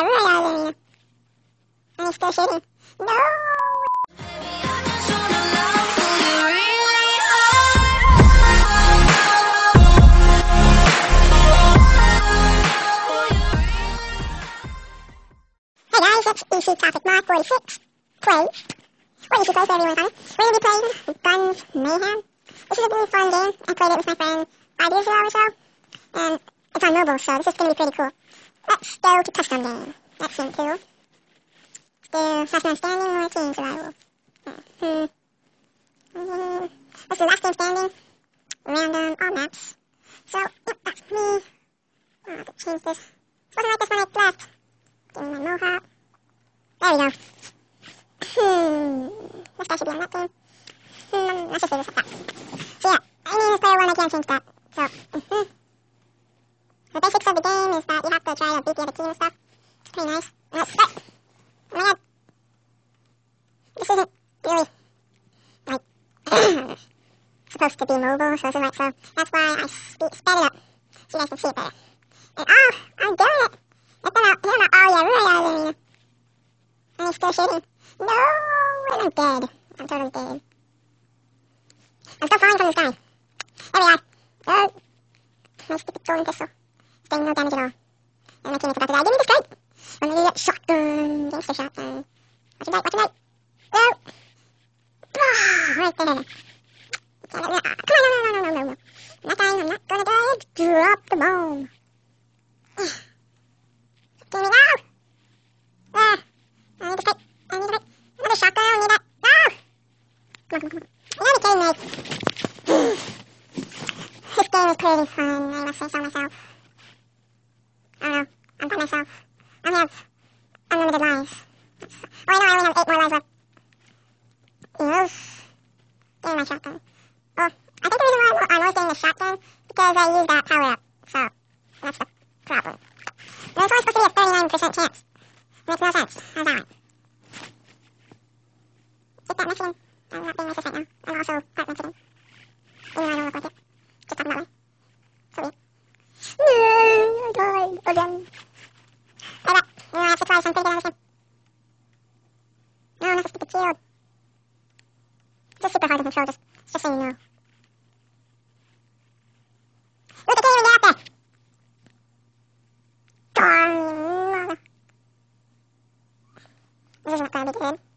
yeah, right. And he's still shooting. No! Hey guys, it's EC Topic Mark 46. Play. What EC Play for everyone, honey? We're going to be playing Guns Mayhem. This is a really fun game. I played it with my friend 5 years ago or so. And it's on mobile, so this is going to be pretty cool. Let's go to custom game. That's scene 2. Let's do last man standing or team survival. Let's do last man standing. Random, all maps. So, yep, that's me. Oh, I have to change this. It wasn't like this when I left. Give me my mohawk. There we go. This guy should be on that team. Let's just do this like that. So yeah, I mean, as player 1, I can't change that. So, the basics of the game is that you have to try to beat the other team and stuff. It's pretty nice. Let's start. Oh my god. This isn't really, like, supposed to be mobile, so this is like, so that's why I sped it up, so you guys can see it better. And oh, I'm doing it! It's been out, oh yeah, really. And he's still shooting. No, I'm dead. I'm totally dead. I'm still falling from the sky. There we are. Oh, my stupid golden pistol. It's doing no damage at all. And my teammate's about to die. Give me the scope! I'm gonna do that shotgun. Gangster shotgun. Watch your night. No! Ah, right there. Come on, no. I'm not dying, I'm not gonna die. Drop the bomb. Give me go! I need to fight. Another shotgun, I need that. No! Come on. You gotta be kidding me. This game is pretty fun, I must say so myself. I don't know, I'm by myself. I only have unlimited lives. Oh, I only have 8 more lives left. Yes. Give me my shotgun. Well, I think the reason why I'm always getting the shotgun because I use that power up. So, that's the problem. There's only supposed to be a 39% chance. Makes no sense. How's that? Get that Mexican. I'm not being racist right now. I'm also part Mexican. Even though I don't look like it. Just talking that way. So weird. I died again. Play back. I have to try something to understand. No, not a stupid shield. It's super hard to control, just so you know. Look, I can't even get up there! Darn! This is not gonna be good.